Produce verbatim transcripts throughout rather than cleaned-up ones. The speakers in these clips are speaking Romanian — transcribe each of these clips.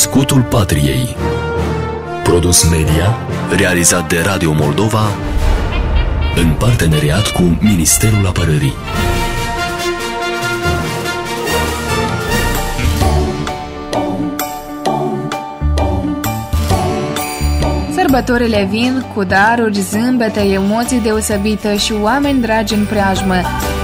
Scutul Patriei. Produs media realizat de Radio Moldova în parteneriat cu Ministerul Apărării. Sărbătorile vin cu daruri, zâmbete, emoții deosebite și oameni dragi în preajmă.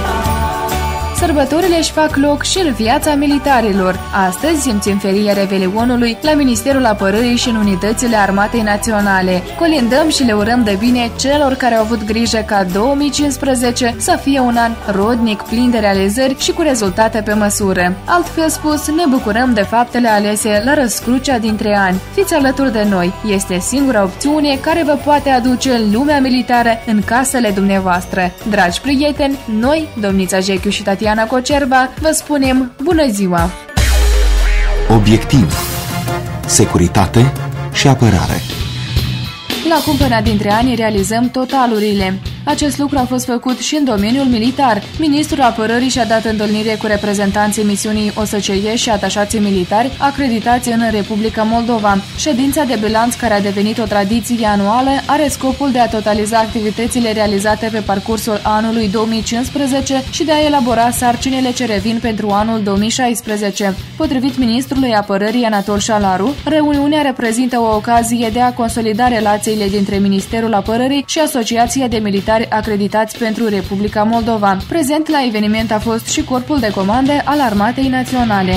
Sărbătorile își fac loc și în viața militarilor. Astăzi simțim feria Revelionului la Ministerul Apărării și în unitățile Armatei Naționale. Colindăm și le urăm de bine celor care au avut grijă ca două mii cincisprezece să fie un an rodnic, plin de realizări și cu rezultate pe măsură. Altfel spus, ne bucurăm de faptele alese la răscrucea dintre ani. Fiți alături de noi. Este singura opțiune care vă poate aduce lumea militară în casele dumneavoastră. Dragi prieteni, noi, domnița Jechiu și Tatiana Cocerba, vă spunem bună ziua! Obiectiv, securitate și apărare. La cumpăna dintre ani realizăm totalurile. Acest lucru a fost făcut și în domeniul militar. Ministrul Apărării și-a dat întâlnire cu reprezentanții misiunii O S C E și atașații militari acreditați în Republica Moldova. Ședința de bilanț, care a devenit o tradiție anuală, are scopul de a totaliza activitățile realizate pe parcursul anului două mii cincisprezece și de a elabora sarcinile ce revin pentru anul două mii șaisprezece. Potrivit ministrului Apărării Anatol Șalaru, reuniunea reprezintă o ocazie de a consolida relațiile dintre Ministerul Apărării și Asociația de Militari acreditați pentru Republica Moldova. Prezent la eveniment a fost și Corpul de Comandă al Armatei Naționale.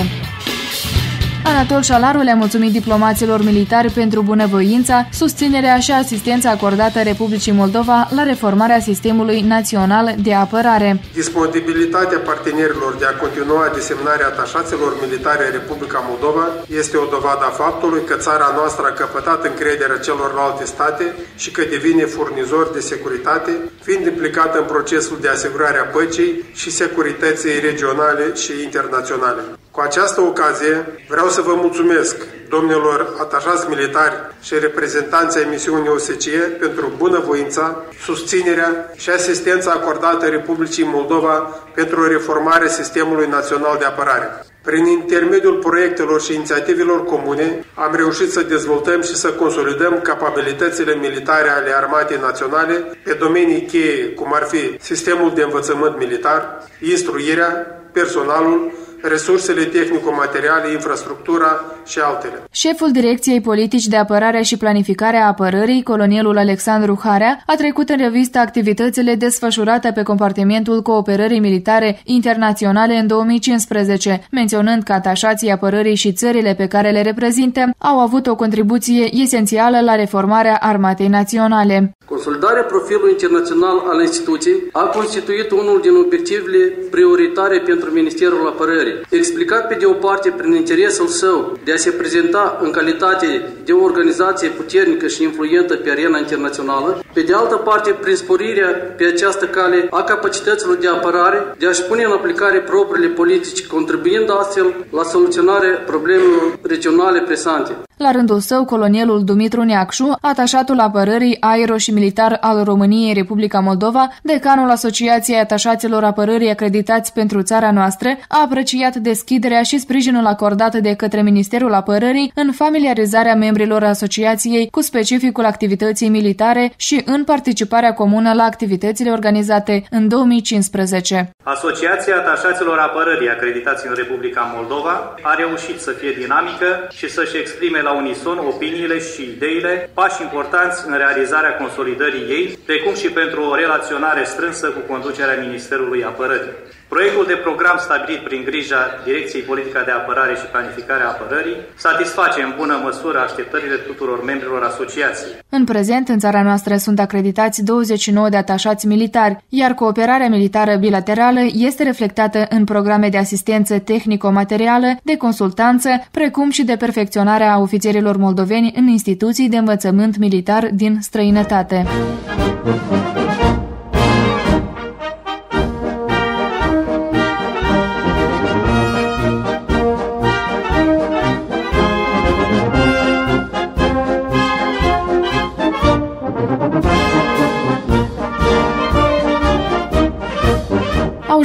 Anatol Șalaru le-a mulțumit diplomaților militari pentru bunăvoința, susținerea și asistența acordată Republicii Moldova la reformarea sistemului național de apărare. Disponibilitatea partenerilor de a continua desemnarea atașaților militare în Republica Moldova este o dovadă a faptului că țara noastră a căpătat încrederea celorlalte state și că devine furnizor de securitate, fiind implicată în procesul de asigurare a păcii și securității regionale și internaționale. Cu această ocazie vreau să vă mulțumesc, domnilor atașați militari și reprezentanții ai misiunii O S C E, pentru bunăvoința, susținerea și asistența acordată Republicii Moldova pentru reformarea sistemului național de apărare. Prin intermediul proiectelor și inițiativelor comune, am reușit să dezvoltăm și să consolidăm capabilitățile militare ale Armatei Naționale pe domenii cheie, cum ar fi sistemul de învățământ militar, instruirea, personalul, resursele tehnico-materiale, infrastructura și altele. Șeful Direcției Politici de Apărare și Planificare a Apărării, colonelul Alexandru Harea, a trecut în revistă activitățile desfășurate pe compartimentul cooperării militare internaționale în două mii cincisprezece, menționând că atașații apărării și țările pe care le reprezintă au avut o contribuție esențială la reformarea Armatei Naționale. Consolidarea profilului internațional al instituției a constituit unul din obiectivele prioritare pentru Ministerul Apărării, explicat pe de o parte prin interesul său de a se prezenta în calitate de o organizație puternică și influentă pe arena internațională, pe de altă parte prin sporirea pe această cale a capacităților de apărare, de a-și pune în aplicare propriile politici, contribuind astfel la soluționarea problemelor regionale presante. La rândul său, colonelul Dumitru Neacșu, atașatul apărării aero și militar al României Republica Moldova, decanul Asociației Atașaților Apărării acreditați pentru țara noastră, a apreciat deschiderea și sprijinul acordat de către Ministerul Apărării în familiarizarea membrilor asociației cu specificul activității militare și în participarea comună la activitățile organizate în două mii cincisprezece. Asociația Atașaților Apărării acreditați în Republica Moldova a reușit să fie dinamică și să-și exprime la unison opiniile și ideile, pași importanți în realizarea consolidării ei, precum și pentru o relaționare strânsă cu conducerea Ministerului Apărării. Proiectul de program stabilit prin grija Direcției Politica de Apărare și Planificarea Apărării satisface în bună măsură așteptările tuturor membrilor asociației. În prezent, în țara noastră sunt acreditați douăzeci și nouă de atașați militari, iar cooperarea militară bilaterală este reflectată în programe de asistență tehnico-materială, de consultanță, precum și de perfecționarea a ofițerilor moldoveni în instituții de învățământ militar din străinătate.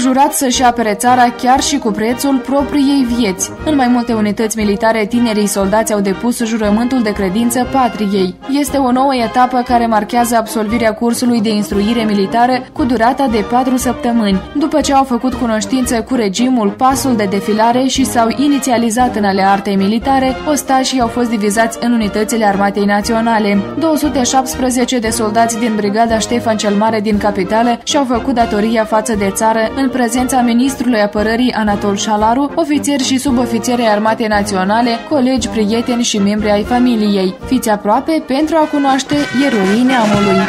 jurat să-și apere țara chiar și cu prețul propriei vieți. În mai multe unități militare, tinerii soldați au depus jurământul de credință patriei. Este o nouă etapă care marchează absolvirea cursului de instruire militară cu durata de patru săptămâni. După ce au făcut cunoștință cu regimul, pasul de defilare și s-au inițializat în ale artei militare, ostașii au fost divizați în unitățile Armatei Naționale. două sute șaptesprezece de soldați din brigada Ștefan cel Mare din capitală și-au făcut datoria față de țară în prezența ministrului apărării Anatol Șalaru, ofițeri și subofițeri ai Armatei Naționale, colegi, prieteni și membri ai familiei. Fiți aproape pentru a cunoaște eroii neamului.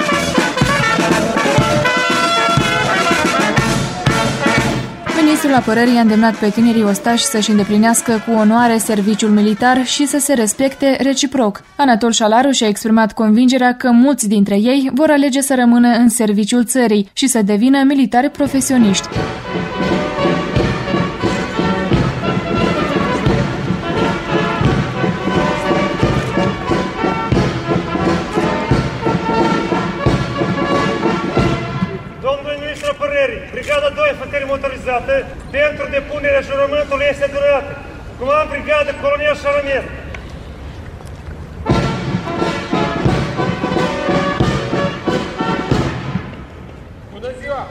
Ministrul Apărării a îndemnat pe tinerii ostași să-și îndeplinească cu onoare serviciul militar și să se respecte reciproc. Anatol Șalaru și-a exprimat convingerea că mulți dintre ei vor alege să rămână în serviciul țării și să devină militari profesioniști. Brigada doi Infanterie Motorizată, pentru depunerea jurământului este durată. Comand Brigada Colonel Șaramet. Bună ziua!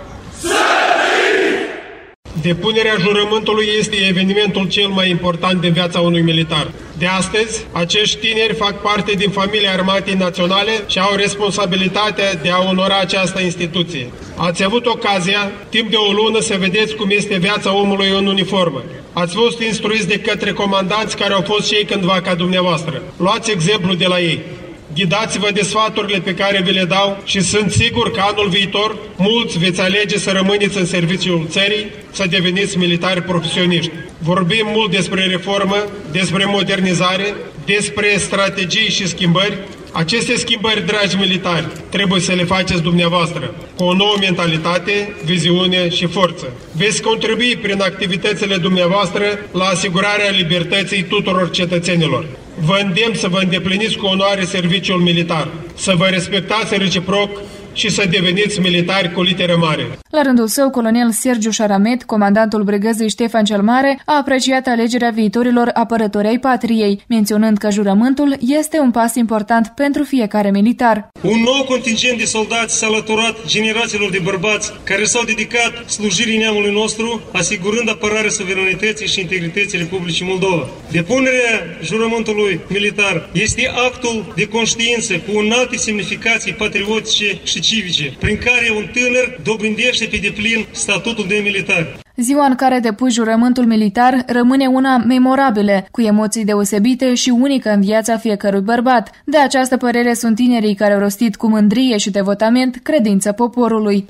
Depunerea jurământului este evenimentul cel mai important din viața unui militar. De astăzi, acești tineri fac parte din familia Armatei Naționale și au responsabilitatea de a onora această instituție. Ați avut ocazia, timp de o lună, să vedeți cum este viața omului în uniformă. Ați fost instruiți de către comandanți care au fost și ei cândva ca dumneavoastră. Luați exemplu de la ei. Ghidați-vă de sfaturile pe care vi le dau și sunt sigur că anul viitor mulți veți alege să rămâneți în serviciul țării, să deveniți militari profesioniști. Vorbim mult despre reformă, despre modernizare, despre strategii și schimbări. Aceste schimbări, dragi militari, trebuie să le faceți dumneavoastră, cu o nouă mentalitate, viziune și forță. Veți contribui prin activitățile dumneavoastră la asigurarea libertății tuturor cetățenilor. Vă îndemn să vă îndepliniți cu onoare serviciul militar, să vă respectați reciproc și să deveniți militari cu literă mare. La rândul său, colonel Sergiu Șaramet, comandantul brigăzii Ștefan cel Mare, a apreciat alegerea viitorilor apărători ai patriei, menționând că jurământul este un pas important pentru fiecare militar. Un nou contingent de soldați s-a alăturat generațiilor de bărbați care s-au dedicat slujirii neamului nostru, asigurând apărarea suveranității și integrității Republicii Moldova. Depunerea jurământului militar este actul de conștiință cu înalte semnificații patriotice și civice, prin care un tânăr dobândește pe deplin statutul de militar. Ziua în care depui jurământul militar rămâne una memorabilă, cu emoții deosebite și unică în viața fiecărui bărbat. De această părere sunt tinerii care au rostit cu mândrie și devotament credința poporului.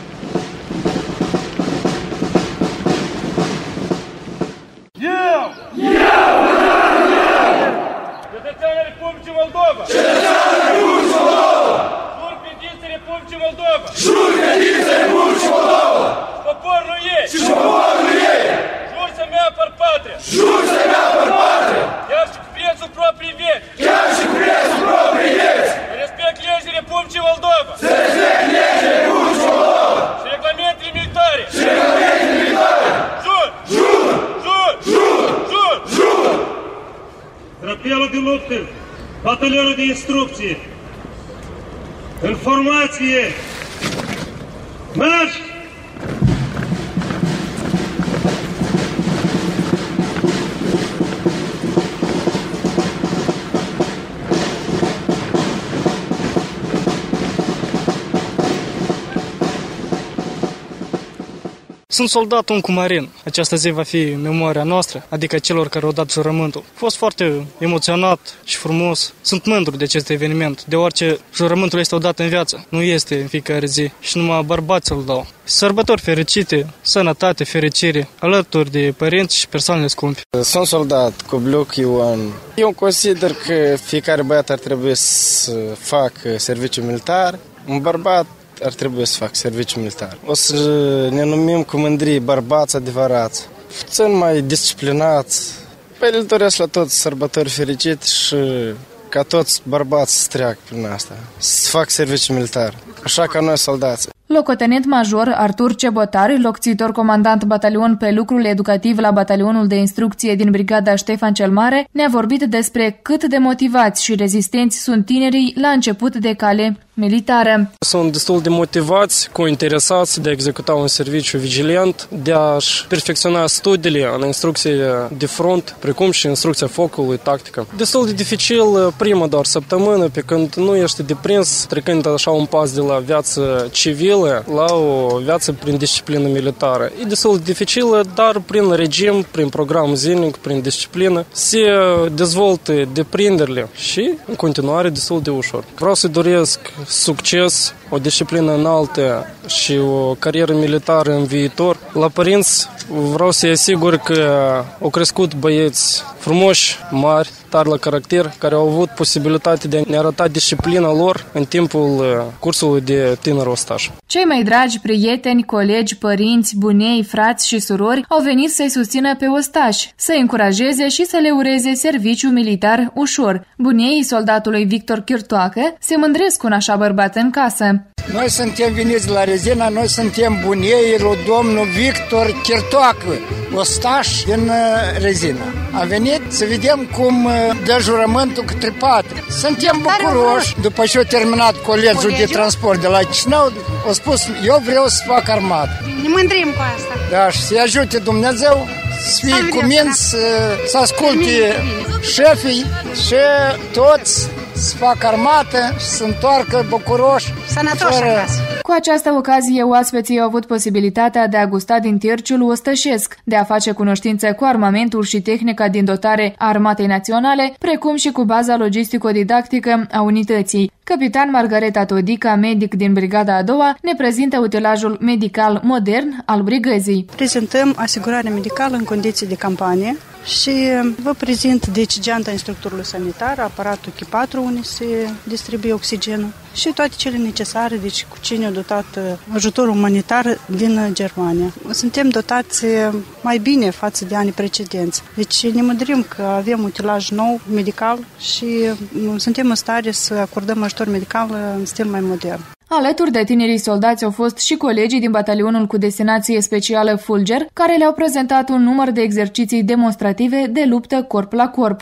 Eu! Eu! Cetățeanul Republicii Moldova! Cetățeanul Republicii Moldova! Jur credința Republicii Moldova! Jur credința Republicii Moldova! Poporul ei! Și poporul ei! Jur să-mi apăr patria! Jur să-mi apăr patria! Chiar și cu prețul proprii vieți! Chiar și cu prețul proprii vieți! Să respect legii Republicii Moldova! Să respect legii Republicii Moldova! Și reglamentele militare! Și reglamentele militare! Jur! Jur! Jur! Jur! Jur! Jur! Drapelul de luptă! Batalionul de instrucție! În formație! Marș! Sunt soldat un cumarin. Această zi va fi în memoria noastră, adică celor care au dat jurământul. A fost foarte emoționat și frumos. Sunt mândru de acest eveniment, deoarece jurământul este odată în viață, nu este în fiecare zi și numai bărbații îl dau. Sărbători fericite, sănătate, fericire, alături de părinți și persoanele scumpe. Sunt soldat cu Bluc Ioan. Eu consider că fiecare băiat ar trebui să facă serviciu militar, un bărbat ar trebui să facă serviciu militar. O să ne numim cu mândrie bărbați adevărați, puțin mai disciplinați. Păi le doresc la toți sărbători fericite și ca toți bărbați să treacă prin asta, să facă serviciu militar, așa ca noi soldați. Locotenent major Artur Cebotar, locțitor comandant batalion pe lucrul educativ la batalionul de instrucție din brigada Ștefan cel Mare, ne-a vorbit despre cât de motivați și rezistenți sunt tinerii la început de cale militară. Sunt destul de motivați, cu interesați de a executa un serviciu vigilent, de a-și perfecționa studiile în instrucție de front, precum și instrucția focului, tactică. Destul de dificil prima doar săptămână, pe când nu ești deprins, trecând așa un pas de la viață civilă la o viață prin disciplină militară. E destul de dificilă, dar prin regim, prin program zilnic, prin disciplină, se dezvoltă deprinderile și, în continuare, destul de ușor. Vreau să doresc succes, o disciplină înaltă și o carieră militară în viitor. La părinți vreau să-i asigur că au crescut băieți frumoși, mari, tari la caracter, care au avut posibilitatea de a ne arăta disciplina lor în timpul cursului de tânăr ostaș. Cei mai dragi prieteni, colegi, părinți, bunei, frați și surori au venit să-i susțină pe ostași, să-i încurajeze și să le ureze serviciu militar ușor. Buneii soldatului Victor Chirtoacă se mândresc cu un așa bărbat în casă. Noi suntem veniți la Rezina, noi suntem buneii lui domnul Victor Chirtoacă, ostaș din Rezina. A venit să vedem cum dă jurământul către patrie. Suntem bucuroși. După ce a terminat colegiul, colegiul de transport de la Chișinău, a spus, eu vreau să fac armată. Ne mândrim cu asta. Da, și să-i ajute Dumnezeu să fie cuminți, să, să asculte șefii și toți să facă armată și să întoarcă bucuroși. Sănătoși acasă. Cu această ocazie, oaspeții au avut posibilitatea de a gusta din târciul ostășesc, de a face cunoștință cu armamentul și tehnica din dotare a Armatei Naționale, precum și cu baza logistico-didactică a unității. Capitan Margareta Todica, medic din brigada a doua, ne prezintă utilajul medical modern al brigăzii. Prezentăm asigurarea medicală în condiții de campanie și vă prezint deci geanta instructorului sanitar, aparatul Q patru unde se distribuie oxigenul și toate cele necesare, deci cu cine a dotat ajutorul umanitar din Germania. Suntem dotați mai bine față de anii precedenți. Deci ne mândrim că avem utilaj nou, medical și suntem în stare să acordăm ajutor medical în stil mai modern. Alături de tinerii soldați au fost și colegii din batalionul cu destinație specială Fulger, care le-au prezentat un număr de exerciții demonstrative de luptă corp la corp.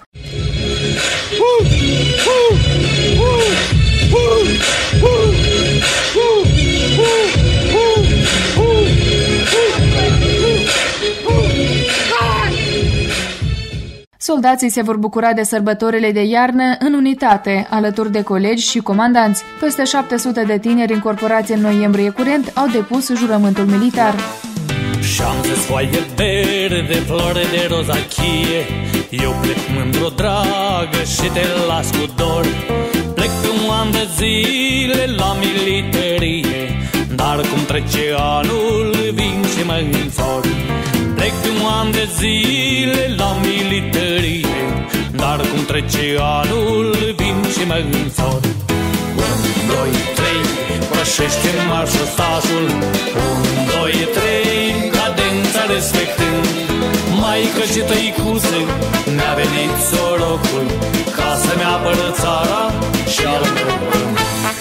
Soldații se vor bucura de sărbătorile de iarnă în unitate, alături de colegi și comandanți. Peste șapte sute de tineri încorporați în noiembrie curent au depus jurământul militar. Și-am zis foaie verde, flore de rozachie, eu plec mândru, dragă, și te las cu dor. Plec un an de zile la militarie, dar cum trece anul vin și mă înfor. Plec un an de zile la militarie, dar cum trece anul vin și mă înfor. Un, doi, trei, pășește în marșul stașul. Un, doi, trei, cadența respectând. Maică și tăicuțe, mi-a venit sorocul ca să-mi apără țara și al meu pământ.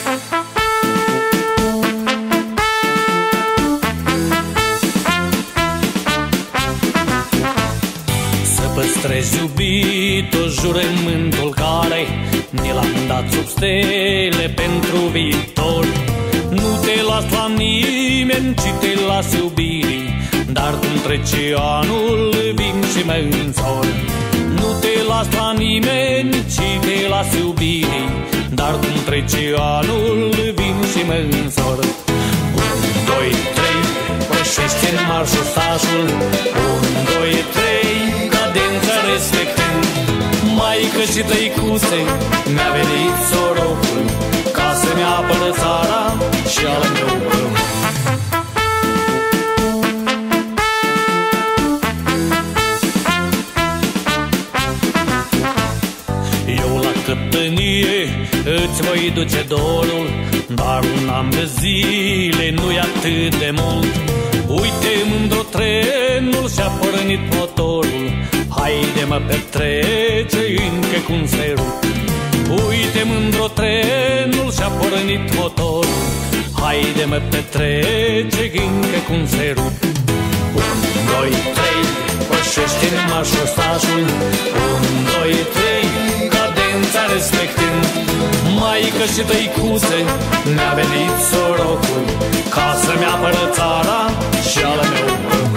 Păstrezi, iubitul, jurământul care ne l-am dat sub stele pentru viitor. Nu te las la nimeni, ci te las iubirii, dar cum trece anul vin și mă înzor. Nu te las la nimeni, ci te las iubirii, dar cum trece anul vin și mă înzor. Un, doi, trei, pășește în marșul stașul. Un, doi, trei, cadența respectând. Maică și tăicuțe, mi-a venit sorocul ca să-mi apără țara și al meu pământ. Eu la căptănie îți voi duce dorul, dar un an de zile nu-i atât de mult. Uite, mândru, trenul și-a pornit motorul, haide-mă petrece încă cu un sărut. Uite, mândru, trenul și-a pornit motorul, Haide-mă petrece încă cum se rup. Un, doi, trei, pășește-n mașostașul. Un, doi, trei, cadența respectând. Maică și tăicuțe, ne-a venit sorocul ca să-mi apără țara și al meu pământ.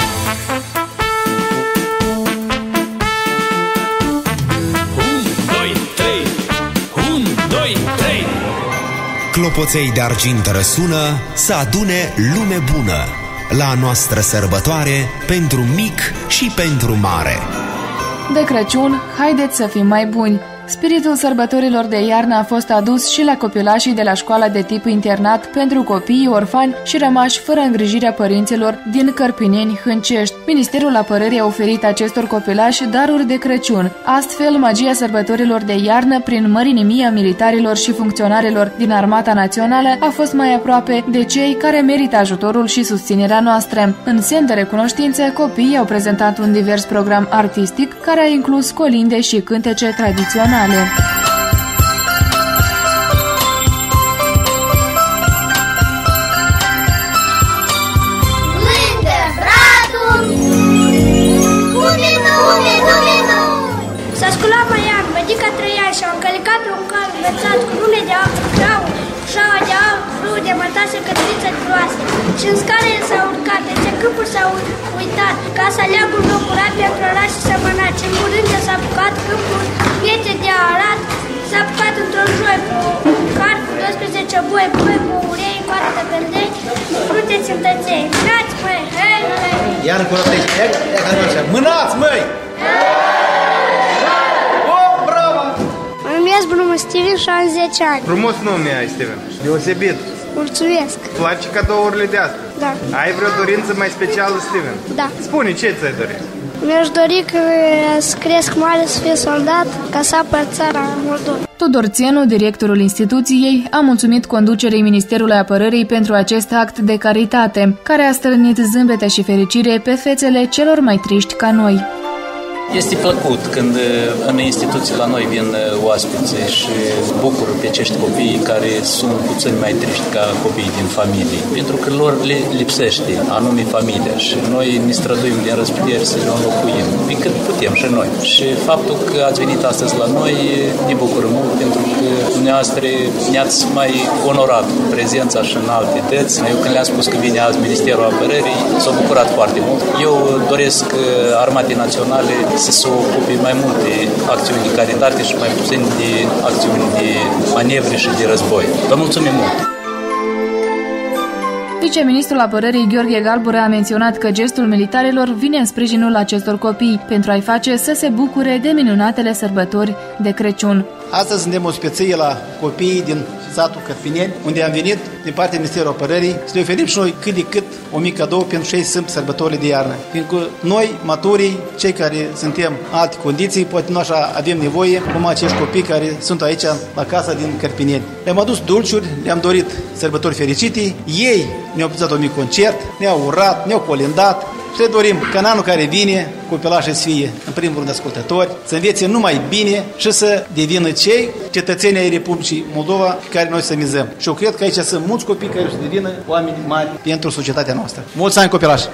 Un, doi, trei, un, doi, trei. Clopoței de argint răsună să adune lume bună la a noastră sărbătoare pentru mic și pentru mare. De Crăciun, haideți să fim mai buni! Spiritul sărbătorilor de iarnă a fost adus și la copilașii de la școala de tip internat pentru copiii orfani și rămași fără îngrijirea părinților din Cărpineni, Hâncești. Ministerul Apărării a oferit acestor copilași daruri de Crăciun. Astfel, magia sărbătorilor de iarnă, prin mărinimia militarilor și funcționarilor din Armata Națională, a fost mai aproape de cei care merită ajutorul și susținerea noastră. În semn de recunoștință, copiii au prezentat un divers program artistic care a inclus colinde și cântece tradiționale. S-a sculat mai iar, bădica trăia și-a încălicat pe un cal învățat cu lune de apă, grau, șaua de aur, frâu de mătase, cătriță de groase. Și în scară el s-a urcat, de câmpul s-a uitat, ca să aleagă un loc curat pentru ăla și să măna. Ce în curând s-a apucat câmpul, piete de arat, s-a apucat într-o joi cu un car cu doisprezece boi, boi cu urei, coară de beldei, frunte țintăței. Mânați, măi, hei, hei! Iar în corătești, ia, ia ca așa, mânați, măi! Mă numesc Brumă Steven și am zece ani. Frumos nume ai, Steven. Deosebit. Mulțumesc. Îți place cadourile de astăzi? Da. Ai vreo dorință mai specială, Steven? Da. Spune, ce ți-ai dori? Mi-aș dori că să cresc mare, să fiu soldat, ca să apăr țara Moldova. Tudor Țenu, directorul instituției, a mulțumit conducerii Ministerului Apărării pentru acest act de caritate, care a strânit zâmbete și fericire pe fețele celor mai triști ca noi. Este plăcut când în instituții la noi vin oaspeți și bucură pe acești copii care sunt puțin mai triști ca copiii din familie, pentru că lor le lipsește anume familia și noi ne străduim din răsputeri să le înlocuim, pe cât putem și noi. Și faptul că ați venit astăzi la noi ne bucură mult, pentru că dumneavoastră ne-ați mai onorat cu prezența și în alte dăți. Eu când le-am spus că vine azi Ministerul Apărării, s-au bucurat foarte mult. Eu doresc Armatei Naționale să se ocupe mai mult de acțiuni de caritate și mai puțin de acțiuni de manevre și de război. Vă mulțumim mult! Viceministrul Apărării Gheorghe Galbură a menționat că gestul militarilor vine în sprijinul acestor copii pentru a-i face să se bucure de minunatele sărbători de Crăciun. Astăzi suntem o speție la copiii din satul Cărpineni, unde am venit din partea Ministerului Apărării să le oferim și noi cât de cât o mic cadou pentru cei sunt sărbătorile de iarnă. Pentru că noi, maturii, cei care suntem în alte condiții, poate nu așa avem nevoie, cum acești copii care sunt aici la casa din Cărpineni. Le-am adus dulciuri, le-am dorit sărbători fericite, ei ne-au pus un mic concert, ne-au urat, ne-au colindat. Și le dorim ca în anul care vine copilașii să fie, în primul rând, ascultători, să învețe numai bine și să devină cei cetățeni ai Republicii Moldova pe care noi să mizăm. Și eu cred că aici sunt mulți copii care să devină oameni mari pentru societatea noastră. Mulți ani, copilași!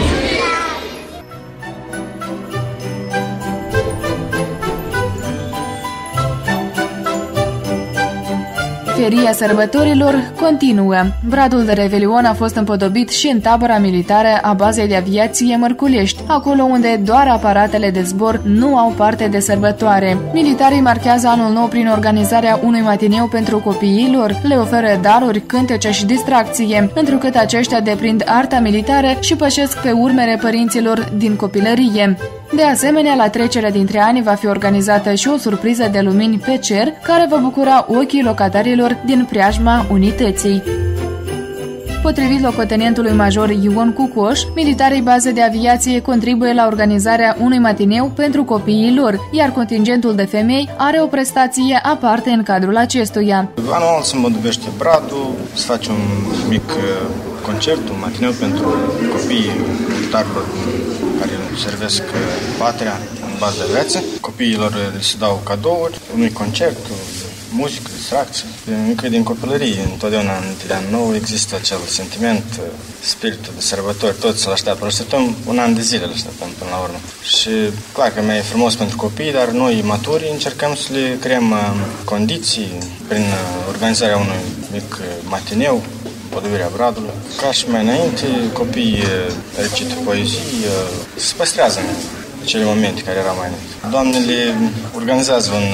Feria sărbătorilor continuă. Bradul de Revelion a fost împodobit și în tabăra militară a bazei de aviație Mărculești, acolo unde doar aparatele de zbor nu au parte de sărbătoare. Militarii marchează anul nou prin organizarea unui matineu pentru copiii lor, le oferă daruri, cântece și distracție, întrucât aceștia deprind arta militară și pășesc pe urmele părinților din copilărie. De asemenea, la trecerea dintre ani va fi organizată și o surpriză de lumini pe cer, care va bucura ochii locatarilor din preajma unității. Potrivit locotenentului major Ion Cucoș, militarii baze de aviație contribuie la organizarea unui matineu pentru copiii lor, iar contingentul de femei are o prestație aparte în cadrul acestuia. Anual se îmbodobește bradul, se face un mic concert, un matineu pentru copiii militarilor care servesc patria în bază de aviație. Copiilor le se dau cadouri, un mic concert, muzică, distracție. Încă din copilărie, întotdeauna în an nou există acel sentiment, spiritul de sărbători, toți îl așteaptă. Îl așteptăm un an de zile, îl așteptăm până la urmă. Și clar că mai e frumos pentru copii, dar noi maturi încercăm să le creăm condiții prin organizarea unui mic matineu, Podovirea Bradului. Ca și mai înainte, copiii recită poezii, se păstrează în acele momente care erau mai înainte. Doamnele organizează un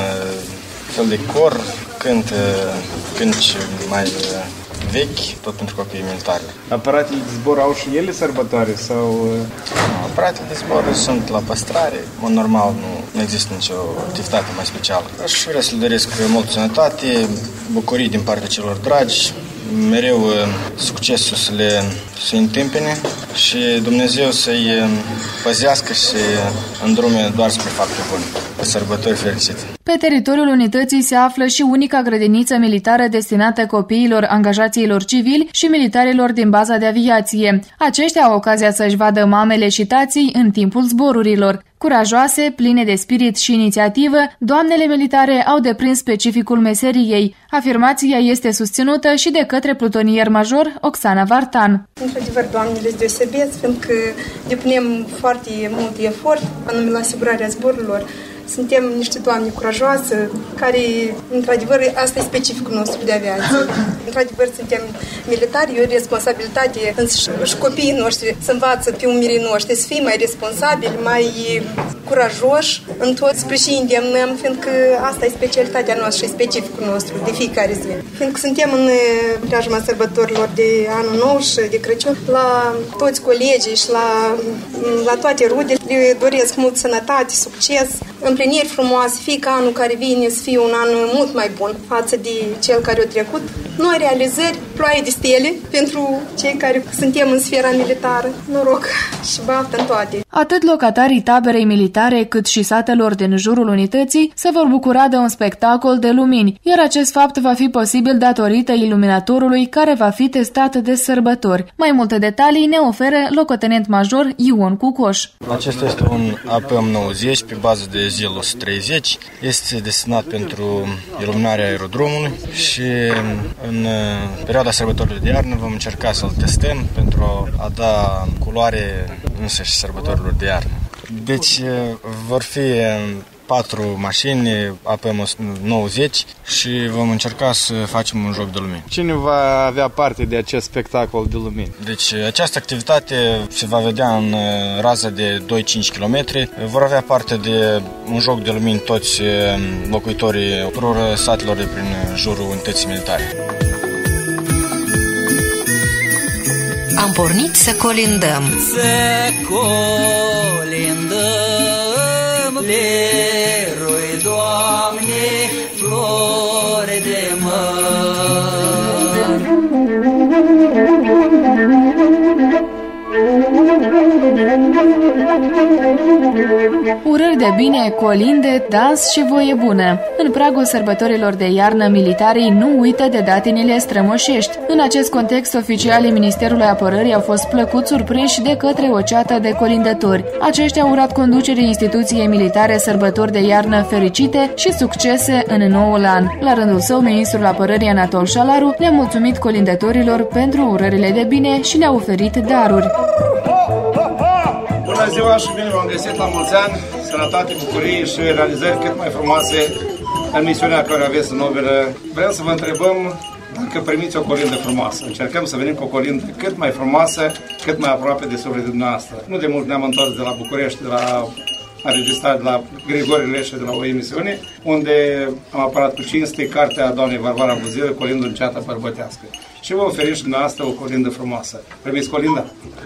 fel de cor, cânt cântici mai vechi, tot pentru copiii militari. Aparatele de zbor au și ele sărbătoare sau... Aparatele de zbor sunt la păstrare. În normal nu, nu există nicio activitate mai specială. Aș vrea să le doresc multă sănătate, bucurii din partea celor dragi, mereu succesul să le să întâmpine și Dumnezeu să-i păzească și îndrume doar spre fapte bune. Sărbători fericite! Pe teritoriul unității se află și unica grădiniță militară destinată copiilor angajaților civili și militarilor din baza de aviație. Aceștia au ocazia să-și vadă mamele și tații în timpul zborurilor. Curajoase, pline de spirit și inițiativă, doamnele militare au deprins specificul meseriei. Afirmația este susținută și de către plutonier major Oxana Vartan. Într-adevăr, doamnele sunt deosebeți, fiindcă depunem foarte mult efort, anume la asigurarea zborurilor. Suntem niște doamne curajoase, care, într-adevăr, asta e specificul nostru de aviație. Într-adevăr, suntem militari, e o responsabilitate și copiii noștri să învață pe umerii noștri, să fie mai responsabili, mai curajoși în tot, spre și îndemnăm, fiindcă asta e specialitatea noastră și specificul nostru de fiecare zi. Fiindcă suntem în preajma sărbătorilor de Anul Nou și de Crăciun, la toți colegii și la, la toate rudele, le doresc mult sănătate, succes, împliniri frumoase, fie ca anul care vine să fie un an mult mai bun față de cel care a trecut. Noi realizări, ploaie de stele pentru cei care suntem în sfera militară. Noroc și baftă în toate. Atât locatarii taberei militare cât și satelor din jurul unității se vor bucura de un spectacol de lumini, iar acest fapt va fi posibil datorită iluminatorului care va fi testat de sărbători. Mai multe detalii ne oferă locotenent major Ion Cucoș. Acesta este un A P M nouăzeci pe bază de Z I L o sută treizeci. Este destinat pentru iluminarea aerodromului și în perioada sărbătorilor de iarnă vom încerca să-l testăm pentru a da culoare însăși sărbătorilor de iarnă. Deci vor fi patru mașini A P M nouăzeci și vom încerca să facem un joc de lumini. Cine va avea parte de acest spectacol de lumini? Deci această activitate se va vedea în raza de doi cinci kilometri. Vor avea parte de un joc de lumini toți locuitorii tuturor satelor de prin jurul unității militare. Am pornit să colindăm. Să colindăm, leroi, Doamne, flore de măr. Urări de bine, colinde, dans și voie bună. În pragul sărbătorilor de iarnă, militarii nu uită de datinile strămoșești. În acest context, oficialii Ministerului Apărării au fost plăcut surprinși de către o ceată de colindători. Aceștia au urat conducerii instituției militare sărbători de iarnă fericite și succese în noul an. La rândul său, ministrul Apărării Anatol Șalaru le-a mulțumit colindătorilor pentru urările de bine și le-a oferit daruri. Bună ziua și bine v-am găsit la mulți ani, sănătate, bucurie și realizări cât mai frumoase în misiunea care o aveți în operă. Vreau să vă întrebăm dacă primiți o colindă frumoasă. Încercăm să venim cu o colindă cât mai frumoasă, cât mai aproape de sufletul dumneavoastră. Nu de mult ne-am întors de la București, de la înregistrat de la Grigore Leșe, de la o emisiune, unde am apărat cu cinste cartea doamnei Varvara Buzilă, colindă în ceata bărbătească. Și vă oferim și dumneavoastră o colindă frumoasă. Primiți colinda?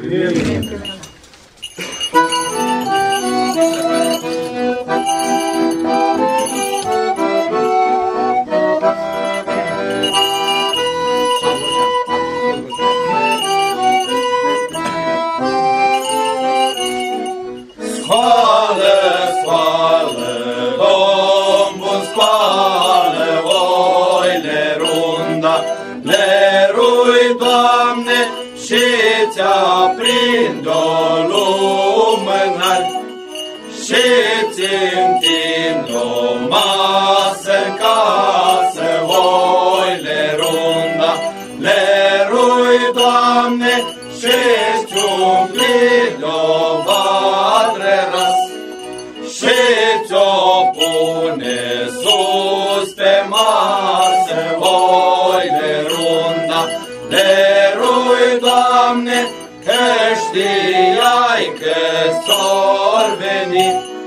Scoală, scoală, Domn bun, scoală, oile runda, lerui, Doamne, și ți-aprind o lumânare, și ți-ntind o masă în casă, Lerui, Doamne, că știai că s-or veni.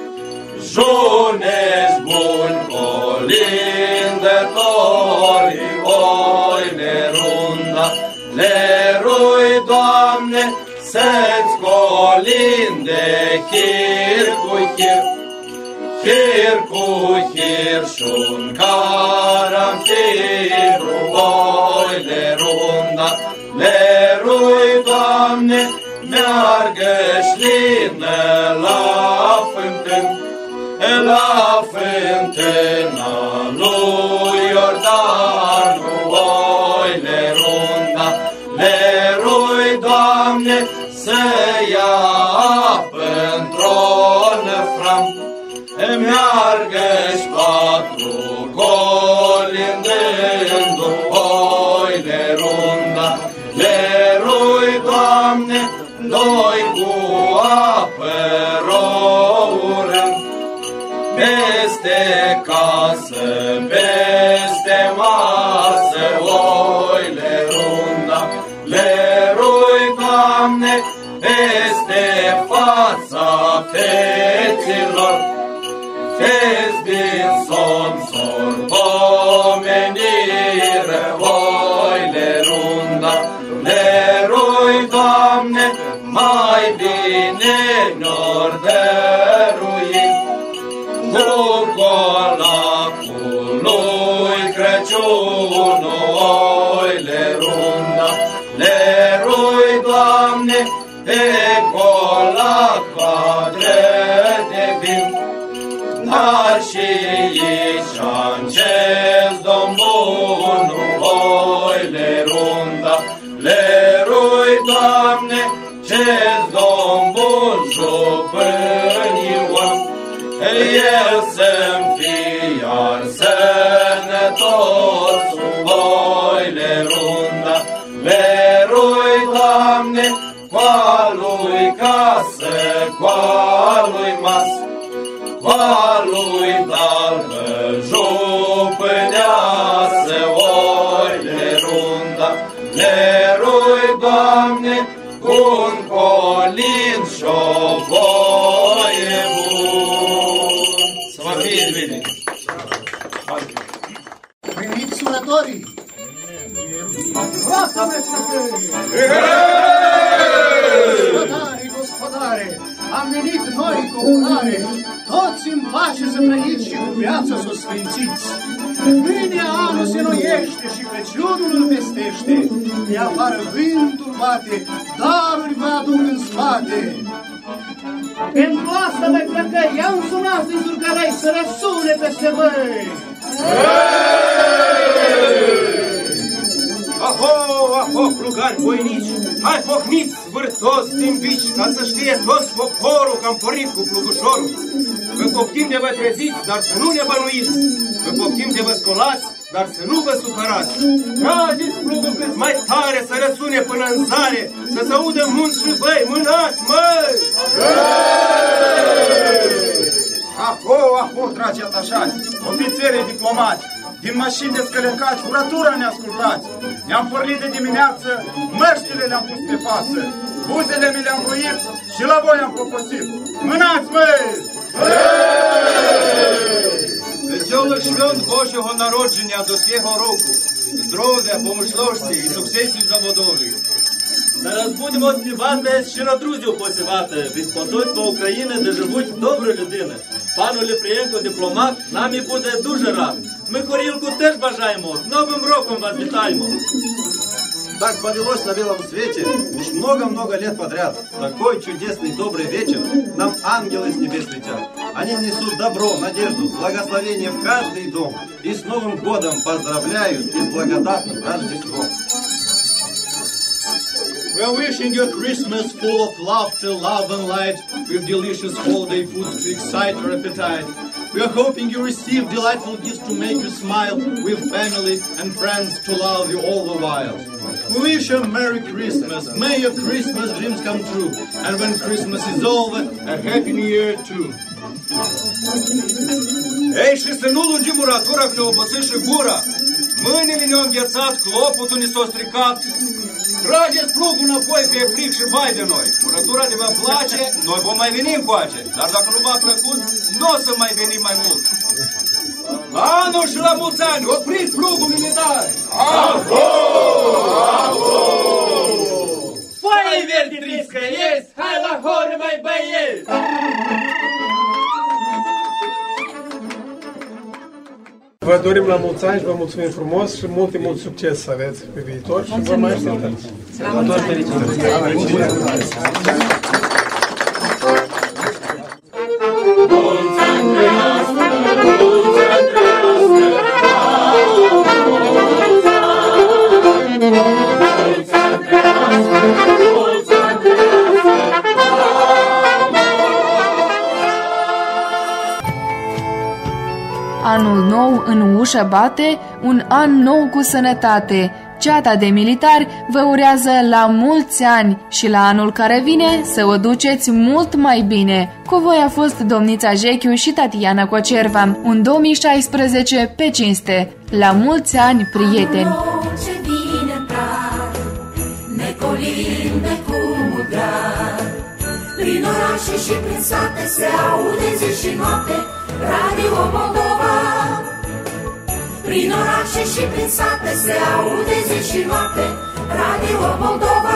Junești buni, colindători, oi lerunda. Lerui, Doamne, să-ți colinde chir cu chir, chir cu chir și-un caranfirul, oi lerunda. Lerui, Doamne, meargă-și lină la fântân, la fântâna lui Iordanul, oi lerunda. Lerui, Doamne, să ia apă într-o năfram, meargă-și patru colindându, oi lerunda. Lerui, Doamne, noi cu apă rourăm, peste casă, peste masă, oi lerunda. Lerui, Doamne, peste fața feților, fezi din somn s-or pomenire, oi lerunda. Lerui, Doamne, mai bine ne-or dărui, cu colacul lui Crăciunul, oi lerunda. Lerui, Doamne, pe colac padre de vin, dar și aici încez Domnul, oi lerunda. Lerui, Doamne, ce-ți Domnul jupâniu, el să-mi fie iar sănătos, oi lerunda. Lerui, Doamne, cu-a lui casă, cu-a lui mas, cu-a lui dalbă jupâneasă, oi lerunda. Lerui, Doamne, cu-un colind și-o voie bun. Să vă fie bine! Primiți surătorii! Roată, mețăcări! Gospodare, gospodare! Am venit noi cu urare, toți în pace să trăiți și cu viață să o sfințiți. Mâine anul se noiește și Crăciunul îl vestește, de afară vântul bate, daruri vă aduc în spate. Pentru asta, mai plăcăi, i-am sunat din zurgărei să răsune peste voi. Aho, aho, plugari voinici, hai pocniți, vârtos din bici, ca să știe toți poporul că am pornit cu plugușorul. Vă poftim de vă treziți, dar să nu ne bănuiți, vă poftim de vă scolați, dar să nu vă supărați. Trageți plugul cât mai tare, să răsune până în zare, să se audă munți și băi, mânați, măi! Aho, aho, dragi atașați, ofițerii diplomați, din mașini descălecați, furatura ne ascultați. Ne-am pornit de dimineață, măștile le-am pus pe față, buzele mi le-am ruit și la voi am proposit. Mânați, măi! Веселых швен Божьего народження до свого року, здоров'я, помочності і суксесів заводових. Зараз будемо співати, щиро друзів посівати, від посольства України, де живуть добрі людини. Пану Ліпрієнко, дипломат, нам і буде дуже рад. Ми хорілку теж бажаємо, з Новим роком вас вітаємо. Так повелось на белом свете уж много-много лет подряд. Такой чудесный добрый вечер нам ангелы с небес летят. Они несут добро, надежду, благословение в каждый дом. И с Новым годом поздравляют и с благодатным Рождеством. We are wishing you a Christmas full of laughter, love and light, with delicious holiday foods to excite your appetite. We are hoping you receive delightful gifts to make you smile, with family and friends to love you all the while. We wish you a Merry Christmas, may your Christmas dreams come true, and when Christmas is over, a Happy New Year too. Ей, și să nu lungim muratura că ne obosiși gura. Mâinile ne-au înghețat, clopotul ne s-a stricat, Trageți plugul înapoi că e fric și vai de noi. Murătura de vă place, noi vom mai veni încoace. Dar dacă nu v-a plăcut, nu o să mai venim mai mult. La anul și la mulți ani, opriți plugul militar! Avo! Avo! Păi, verdi triscă ies, hai la hore mai băieți! Vă dorim la mulți ani și vă mulțumim frumos și multe, mult succes să aveți pe viitor și vă mai așteptăm. La toți fericire! Anul nou în ușă bate, un an nou cu sănătate. Ceata de militari vă urează la mulți ani și la anul care vine să o duceți mult mai bine. Cu voi a fost domnița Jechiu și Tatiana Cocerva. Un două mii șaisprezece pe cinste. La mulți ani, prieteni! Ce vine prag, ne colinde cu mudrar. Prin orașe și prin sate se aude zi și noapte Radio Moldova. Prin orașe și prin sate se aude zi și noapte Radio Moldova.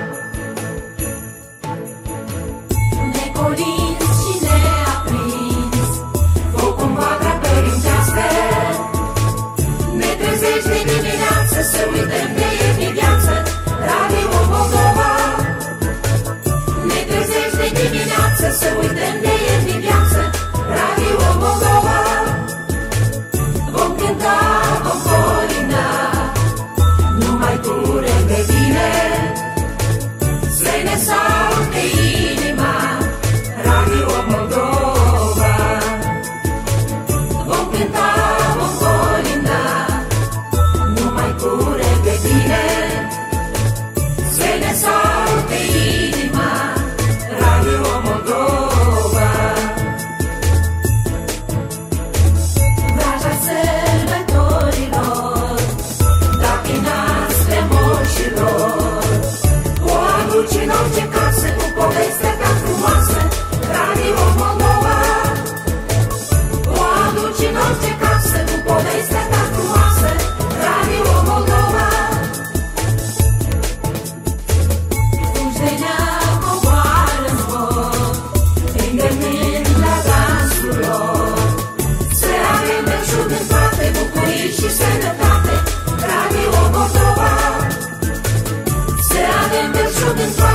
Ne colinzi și ne aprins foc în vadra părintească. Ne trezești de dimineață să uităm de e viață Radio Moldova. Ne trezești de dimineață să uităm de e viață Radio Moldova. Vom cânta, vom colina, numai tu de tine, să ne saute inima Radio Moldova. Vom cânta, vom colina, numai tu de tine, să ne saute inima Radio Moldova. Vraja sărbătorilor, dacă nascle moșilor, o aduci în orice casă cu povestea ta frumoasă Radio Moldova. O aduci în orice casă cu povestea ta frumoasă Radio Moldova. Fugi de neam, coboară în zbor, îngălnind la dansul lor. Să avem belșug în toate bucurii și sănătate Radio Moldova. Să avem belșug în toate